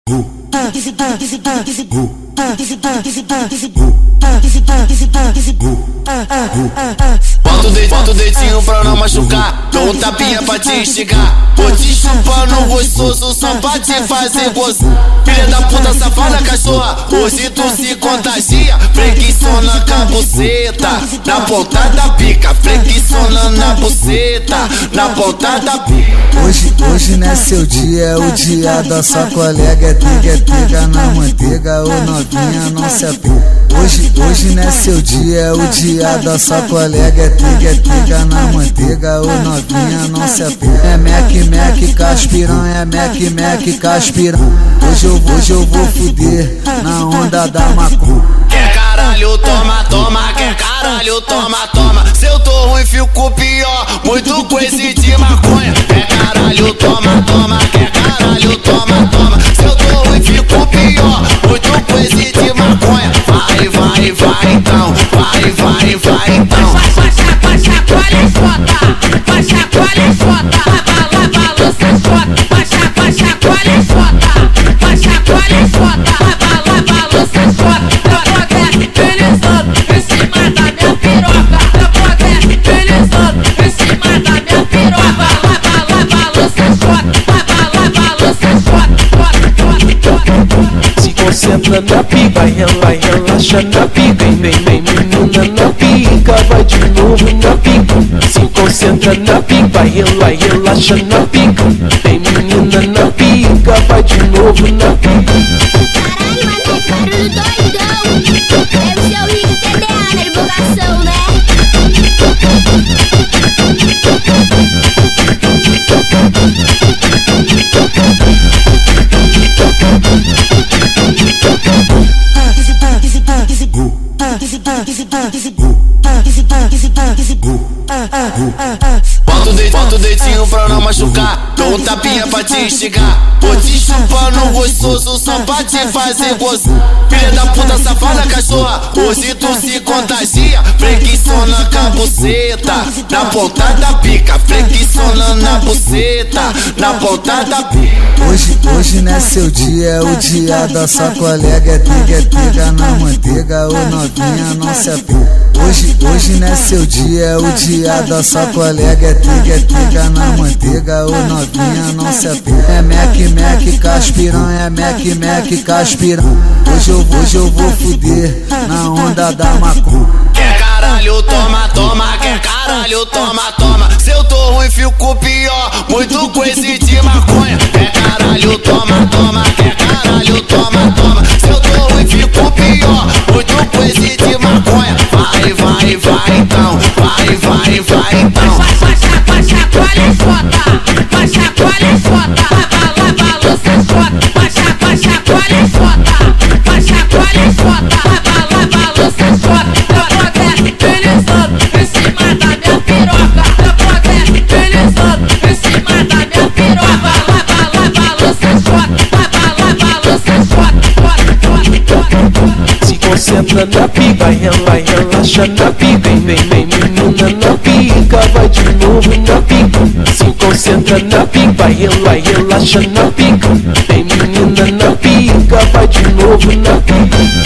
Bota o dedinho pra não machucar, dou um tapinha pra te instigar. Vou te chupando gostoso só pra te fazer gozar. Filha da puta safada cachorra, hoje tu se contagia. Freguiçona com a buceta, na ponta da pica. Freguiçona na buceta, na ponta da pica. Hoje não é seu dia, é o dia da sua colega. É triga na manteiga, ô novinha não se apega. Hoje não é seu dia, é o dia da sua colega. É triga na manteiga, ô novinha não se apega. É mec caspirão, é mec caspirão. Hoje eu vou fuder na onda da maconha. Quer caralho, toma, quer caralho, toma. Se eu tô ruim, fico pior, muito coisa de maconha. Quer caralho, toma, quer caralho, toma. Se eu tô ruim, fico pior, muito coisa de maconha. Vai então, vai então. Baixa, colhe, escota. Baixa, colhe, escota. Abala, balança, escota. Baixa, colhe, escota. Baixa, colhe, escota. Abala, balança, escota. Eu vou deslizando em cima da minha piroca. Eu vou deslizando em cima da minha piroca. Abala, balança, escota. Abala, balança, escota. Se concentra na pica, vai relaxa na pica. Vem menina na pica, vai de novo na pica. Se concentra na pica, vai relaxa na pica. Vem menina na pica, vai de novo na pica. Caralho, mané, barulho doidão. Deve ser o Rico TDA na divulgação, né? Bota o dedinho pra não machucar, dou um tapinha pra te instigar. Vou te chupando gostoso só pra te fazer gozar. Filha da puta safada cachorra, hoje tu se contagia. Freguiçona com a buceta, na ponta da pica. Freguiçona na buceta, na ponta da pica. Hoje não é seu dia, é o dia da sua colega. É triga na manteiga, ô novinha não se apega. Hoje não é seu dia, é o dia da sua colega. É triga na manteiga, ô novinha não se apega. É mec caspirão, é mec caspirão. Hoje eu vou fuder na onda da maconha. Quer caralho, toma, quer caralho, toma. Se eu tô ruim, fico pior, muito coisa de maconha. Quer caralho, toma, quer caralho, toma. Se eu tô ruim, fico pior, muito coisa de maconha. Vai então, vai então. Baixa, colhe, escota. Baixa, colhe, escota. Abala, balança, escota. Baixa, colhe, escota. Baixa, colhe, escota. Abala, balança, escota. Eu vou deslizando em cima da minha piroca. Eu vou deslizando em cima da minha piroca. Abala, balança, escota. Abala, balança, escota. Se concentra na pica, vai relaxa na pica. Vem menina na pica, vai de novo na pica. Se concentra na pica, vai relaxa na pica. Vem menina na pica, vai de novo na pica.